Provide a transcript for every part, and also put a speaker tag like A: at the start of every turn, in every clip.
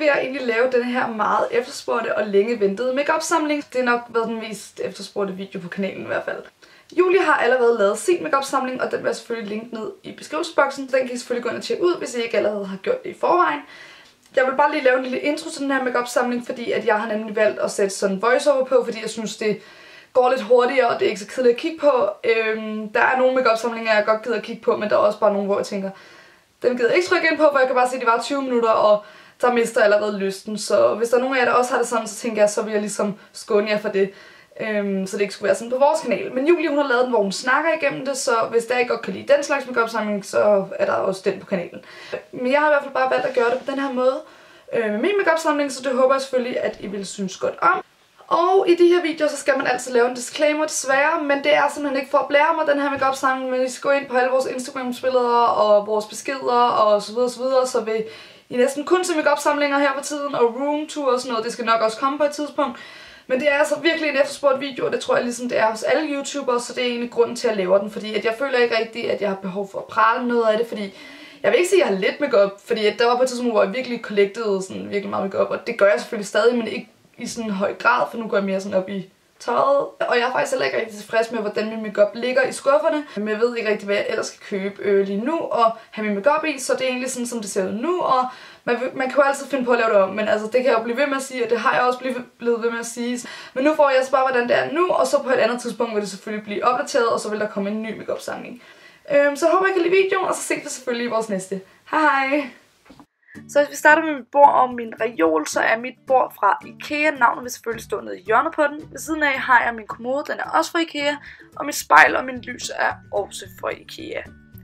A: vil jeg egentlig lave den her meget efterspurgte og længe ventede makeup samling. Det har nok været den mest efterspurgte video på kanalen i hvert fald. Julie har allerede lavet sin makeup samling, og den vil jeg selvfølgelig linke ned i beskrivelsesboksen. Den kan I selvfølgelig gå ind og tjekke ud, hvis I ikke allerede har gjort det i forvejen. Jeg vil bare lige lave en lille intro til den her makeup samling, fordi at jeg har nemlig valgt at sætte sådan en voiceover på, fordi jeg synes det går lidt hurtigere, og det er ikke så kedeligt at kigge på. Der er nogle makeup samlinger, jeg godt gider at kigge på, men der er også bare nogle, hvor jeg tænker, dem gider jeg ikke trykke ind på, for jeg kan bare se, at de var 20 minutter, og der mister jeg allerede lysten. Så hvis der er nogen af jer, der også har det sådan, så tænker jeg, så vil jeg ligesom skåne jer for det. Så det ikke skulle være sådan på vores kanal. Men Julie, hun har lavet den, hvor hun snakker igennem det, så hvis der ikke godt kan lide den slags makeup samling, så er der også den på kanalen. Men jeg har i hvert fald bare valgt at gøre det på den her måde med min makeup samling, så det håber jeg selvfølgelig, at I vil synes godt om. Og i de her videoer, så skal man altid lave en disclaimer desværre, men det er simpelthen ikke for at blære mig den her makeup samling, men I skal gå ind på alle vores Instagram-billeder og vores beskeder og så videre, så vil I næsten kun se makeup samlinger her på tiden, og roomtour og sådan noget, det skal nok også komme på et tidspunkt. Men det er altså virkelig en efterspurgt video, og det tror jeg ligesom det er hos alle YouTubere, så det er egentlig grunden til at lave den, fordi at jeg føler ikke rigtigt, at jeg har behov for at prale noget af det, fordi jeg vil ikke sige, at jeg har lidt makeup, fordi at der var på et tidspunkt, hvor jeg virkelig collectede sådan virkelig meget makeup, og det gør jeg selvfølgelig stadig, men ikke i sådan en høj grad, for nu går jeg mere sådan op i tøjet. Og jeg er faktisk heller ikke rigtig tilfreds med, hvordan min makeup ligger i skufferne, men jeg ved ikke rigtig, hvad jeg ellers skal købe lige nu og have min makeup i, så det er egentlig sådan, som det ser ud nu, og man kan jo altid finde på at lave det om, men altså det kan jeg jo blive ved med at sige, og det har jeg også blevet ved med at sige. Men nu får jeg altså bare, hvordan det er nu, og så på et andet tidspunkt vil det selvfølgelig blive opdateret, og så vil der komme en ny makeup samling. Så håber jeg kan lide videoen, og så ses vi selvfølgelig i vores næste. Hej hej! Så hvis vi starter med mit bord og min reol, så er mit bord fra IKEA. Navnet vil selvfølgelig stå nede i hjørnet på den. Ved siden af har jeg min kommode, den er også fra IKEA. Og mit spejl og min lys er også fra IKEA.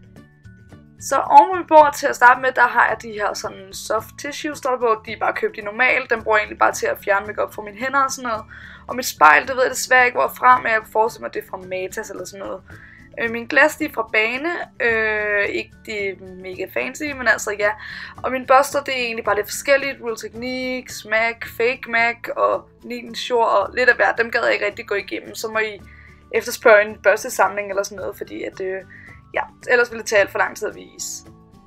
A: Så oven på mit bord til at starte med, der har jeg de her sådan soft tissues, der på. De er bare købt i normal. Den bruger jeg egentlig bare til at fjerne makeup fra mine hænder og sådan noget. Og mit spejl, det ved jeg desværre ikke hvorfra, men jeg kan forestille mig, at det er fra Matas eller sådan noget. Min glas, de er fra Bane, ikke de mega fancy, men altså ja. Og mine børster, det er egentlig bare lidt forskelligt. Real Techniques, MAC, Fake MAC og Nilens Shore og lidt af hvert. Dem gad jeg ikke rigtig gå igennem, så må I efterspørge en børstesamling eller sådan noget, fordi at, ja, ellers ville det tage alt for lang tid at vise.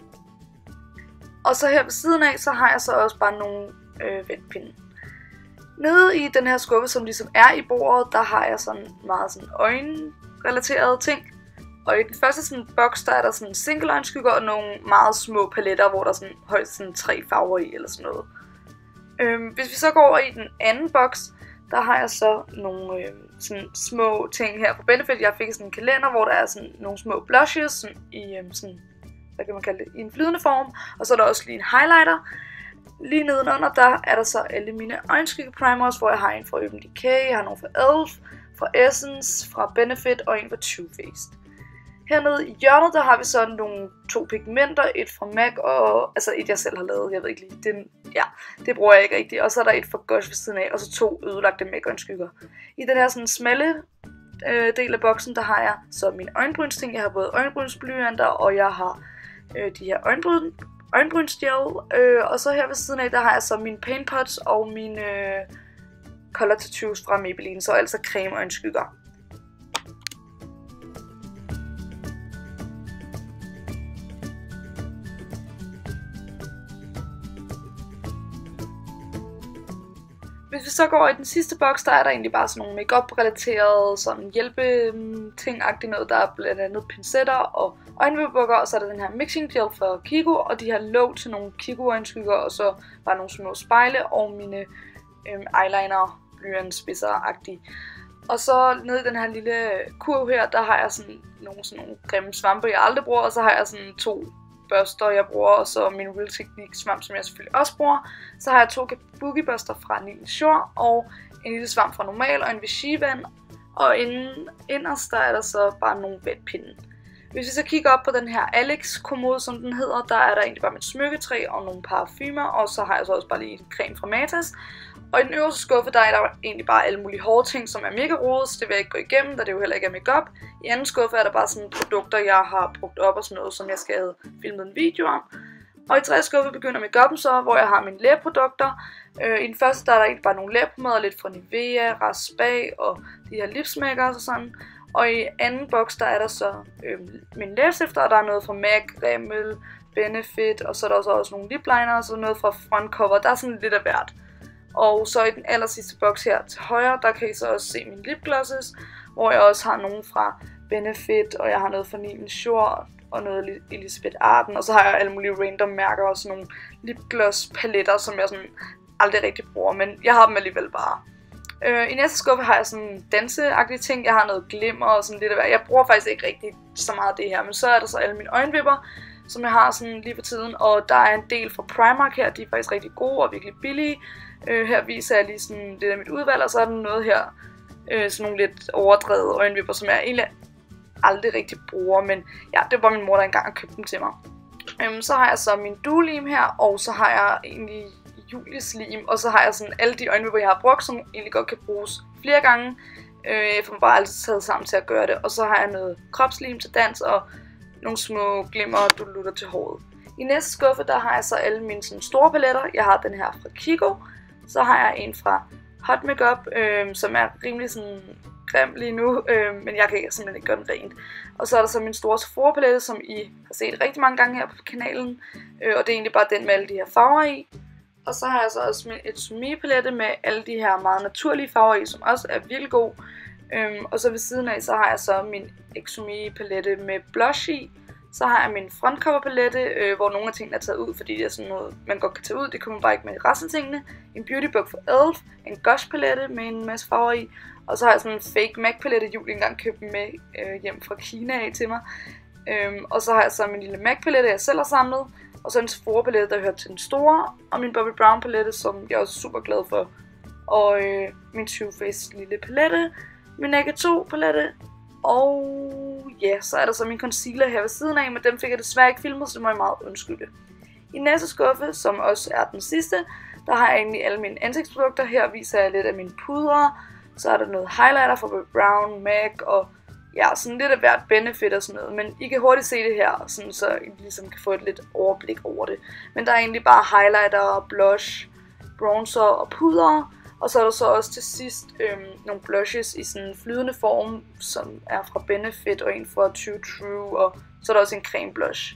A: Og så her ved siden af, så har jeg så også bare nogle vatpinde. Nede i den her skuffe, som ligesom er i bordet, der har jeg sådan meget sådan øjenrelaterede ting. Og i den første sådan boks, der er der sådan single øjenskygger og nogle meget små paletter, hvor der er sådan højst sådan 3 farver i eller sådan noget. Hvis vi så går over i den anden boks, der har jeg så nogle sådan små ting her på Benefit. Jeg fik sådan en kalender, hvor der er sådan nogle små blushes sådan i sådan, hvad kan man kalde det, i en flydende form. Og så er der også lige en highlighter. Lige nedenunder, der er der så alle mine øjenskygge-primers, hvor jeg har en fra Urban Decay, jeg har nogle fra Elf, fra Essence, fra Benefit og en fra Too Faced. Hernede i hjørnet, der har vi så nogle 2 pigmenter, et fra MAC og altså et jeg selv har lavet, jeg ved ikke lige, det bruger jeg ikke rigtigt. Og så er der et fra Gush ved siden af, og så 2 ødelagte MAC øjenskygger. I den her sådan smalle del af boksen, der har jeg så mine øjenbrynsting. Jeg har både øjenbrynsblyanter, og jeg har de her øjenbrynsgel, og så her ved siden af, der har jeg så mine paint pots og mine color tattoos fra Maybelline, så altså creme øjenskygger. Hvis vi så går i den sidste boks, der er der egentlig bare sådan nogle makeup-relaterede sådan hjælpeting-agtigt noget. Der er blandt andet pincetter og øjenvippebukker, og så er der den her mixing gel fra Kiko, og de her låg til nogle Kiko-øjenskygger, og så bare nogle små spejle og mine eyeliner, blyantspidser-agtige. Og så nede i den her lille kurv her, der har jeg sådan nogle grimme svampe, jeg aldrig bruger, og så har jeg sådan 2 børster, jeg bruger, og så min Real Techniques svamp, som jeg selvfølgelig også bruger. Så har jeg 2 kabuki børster fra Nilens Shore, og en lille svamp fra Normal, og en Vichy-vand. Og inderst, der er der så bare nogle vatpinde. Hvis vi så kigger op på den her Alex-kommode, som den hedder, der er der egentlig bare mit smykketræ og nogle parfumer, og så har jeg så også bare lige en creme fra Matas. Og i den øverste skuffe, der er der egentlig bare alle mulige hårde ting, som er mega rodet, så det vil jeg ikke gå igennem, da det jo heller ikke er makeup. I anden skuffe er der bare sådan produkter, jeg har brugt op og sådan noget, som jeg skal have filmet en video om. Og i tredje skuffe begynder makeupen så, hvor jeg har mine læbeprodukter. I den første, der er der egentlig bare nogle læbepommader, lidt fra Nivea, Ras Spa og de her lipsmakers og sådan. Og i anden boks, der er der så mine læbestifter, og der er noget fra MAC, Rimmel, Benefit, og så er der også nogle lip liner og så noget fra frontcover. Der er sådan lidt af hvert. Og så i den aller sidste boks her til højre, der kan I så også se mine lipglosses, hvor jeg også har nogle fra Benefit, og jeg har noget fra Nilens Shore og noget Elizabeth Arden, og så har jeg alle mulige random mærker og sådan nogle lipgloss paletter, som jeg sådan aldrig rigtig bruger, men jeg har dem alligevel bare. I næste skuffe har jeg sådan danseagtige ting. Jeg har noget glimmer og sådan lidt af hver. Jeg bruger faktisk ikke rigtig så meget af det her, men så er der så alle mine øjenvipper, som jeg har sådan lige for tiden, og der er en del fra Primark her. De er faktisk rigtig gode og virkelig billige. Her viser jeg lige sådan lidt af mit udvalg, og så er der noget her, sådan nogle lidt overdrevet øjenvipper, som jeg egentlig aldrig rigtig bruger, men ja, det var min mor, der engang har købt dem til mig. Så har jeg så min Duolim her, og så har jeg egentlig Julieslim, og så har jeg sådan alle de øjenvipper, jeg har brugt, som egentlig godt kan bruges flere gange. Jeg får bare altid taget sammen til at gøre det. Og så har jeg noget kropslim til dans, og nogle små glimmer og dutter til håret. I næste skuffe, der har jeg så alle mine sådan store paletter. Jeg har den her fra Kiko. Så har jeg en fra Hot Makeup, som er rimelig sådan grim lige nu, men jeg kan simpelthen ikke gøre den rent. Og så er der så min store Sephora palette, som I har set rigtig mange gange her på kanalen. Og det er egentlig bare den med alle de her farver i. Og så har jeg så også min Etsumi palette med alle de her meget naturlige farver i, som også er virkelig god. Og så ved siden af, så har jeg så min Etsumi palette med blush i. Så har jeg min frontcover palette, hvor nogle af tingene er taget ud, fordi det er sådan noget, man godt kan tage ud. Det kommer bare ikke med resten af tingene. En beauty book for Elf, en Gush palette med en masse farver i. Og så har jeg sådan en fake MAC palette, Julie engang købte med hjem fra Kina af til mig. Og så har jeg så min lille MAC palette, jeg selv har samlet. Og så en Sephora palette, der hører til den store. Og min Bobbi Brown palette, som jeg også er super glad for. Og min Too Faced lille palette. Min Naked 2 palette. Og ja, så er der så min concealer her ved siden af. Men dem fik jeg desværre ikke filmet, så det må jeg meget undskylde. I næste skuffe, som også er den sidste, der har jeg egentlig alle mine ansigtsprodukter. Her viser jeg lidt af mine pudre. Så er der noget highlighter fra Bobbi Brown, MAC og ja, sådan lidt af hvert Benefit og sådan noget, men I kan hurtigt se det her, sådan, så I ligesom kan få et lidt overblik over det. Men der er egentlig bare highlighter, blush, bronzer og puder, og så er der så også til sidst nogle blushes i sådan en flydende form, som er fra Benefit og en fra Too True, og så er der også en creme blush.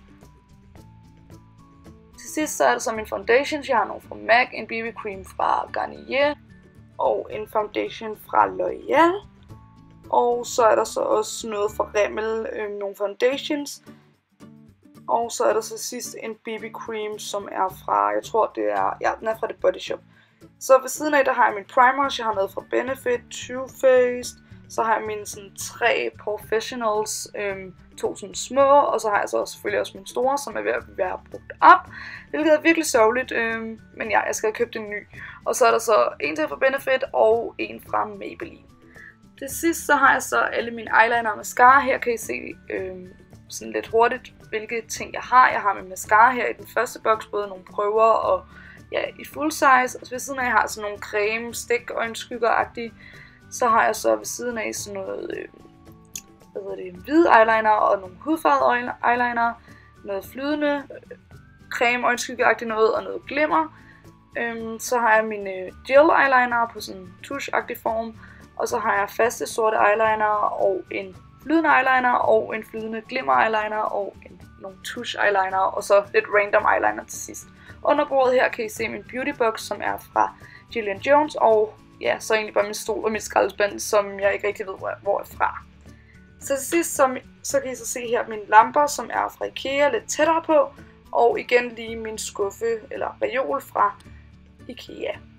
A: Til sidst så er der så mine foundations. Jeg har nogle fra MAC, en BB cream fra Garnier og en foundation fra L'Oreal. Og så er der så også noget fra Rimmel, nogle foundations. Og så er der så sidst en BB cream, som er fra, jeg tror det er, ja, den er fra The Body Shop. Så ved siden af, der har jeg min primers, jeg har noget fra Benefit, Too Faced. Så har jeg mine sådan 3 professionals, 2 sådan små, og så har jeg så selvfølgelig også min store, som er ved at være brugt op. Hvilket er virkelig sørgeligt, men ja, jeg skal have købt en ny. Og så er der så en til fra Benefit og en fra Maybelline. Til sidst så har jeg så alle mine eyeliner og mascara. Her kan I se sådan lidt hurtigt, hvilke ting jeg har. Jeg har min mascara her i den første boks, både nogle prøver og ja, i full size. Og ved siden af jeg har sådan nogle creme, stik, øjenskygger-agtige. Så har jeg så ved siden af sådan noget hvide eyeliner og nogle hudfarvede eyeliner. Noget flydende, creme, øjenskygge-agtigt noget og noget glimmer. Så har jeg mine gel eyeliner på sådan en tusch-agtig form. Og så har jeg faste sorte eyeliner og en flydende eyeliner og en flydende glimmer eyeliner og nogle tusch eyeliner og så lidt random eyeliner til sidst. Under bordet her kan I se min beauty box, som er fra Gillian Jones, og ja, så egentlig bare min stol og mit skraldespand, som jeg ikke rigtig ved hvor er fra. Så til sidst så kan I så se her mine lamper, som er fra IKEA, lidt tættere på, og igen lige min skuffe eller reol fra IKEA.